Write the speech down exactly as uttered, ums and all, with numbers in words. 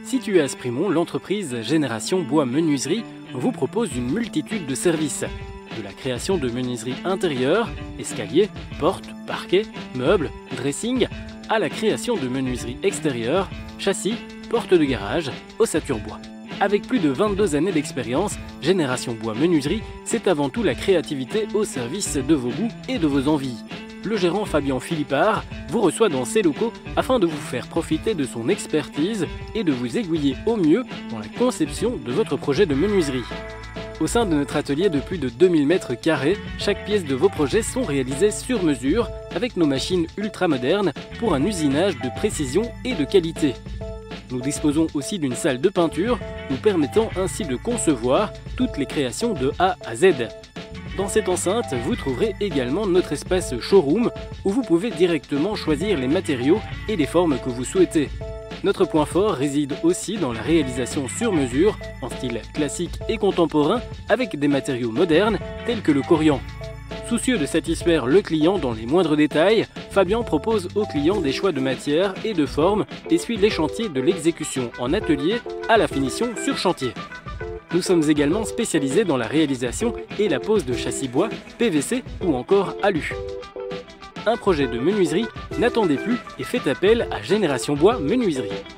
Située à Sprimont, l'entreprise Génération Bois Menuiserie vous propose une multitude de services. De la création de menuiseries intérieures, escaliers, portes, parquets, meubles, dressing, à la création de menuiseries extérieures, châssis, portes de garage, ossature bois. Avec plus de vingt-deux années d'expérience, Génération Bois Menuiserie, c'est avant tout la créativité au service de vos goûts et de vos envies. Le gérant Fabien Philippard vous reçoit dans ses locaux afin de vous faire profiter de son expertise et de vous aiguiller au mieux dans la conception de votre projet de menuiserie. Au sein de notre atelier de plus de deux mille mètres carrés, chaque pièce de vos projets sont réalisées sur mesure avec nos machines ultra modernes pour un usinage de précision et de qualité. Nous disposons aussi d'une salle de peinture, nous permettant ainsi de concevoir toutes les créations de A à Z. Dans cette enceinte, vous trouverez également notre espace showroom où vous pouvez directement choisir les matériaux et les formes que vous souhaitez. Notre point fort réside aussi dans la réalisation sur mesure, en style classique et contemporain, avec des matériaux modernes tels que le corian. Soucieux de satisfaire le client dans les moindres détails, Fabien propose aux clients des choix de matières et de formes et suit les chantiers de l'exécution en atelier à la finition sur chantier. Nous sommes également spécialisés dans la réalisation et la pose de châssis bois, P V C ou encore alu. Un projet de menuiserie, n'attendez plus et faites appel à Génération Bois Menuiserie.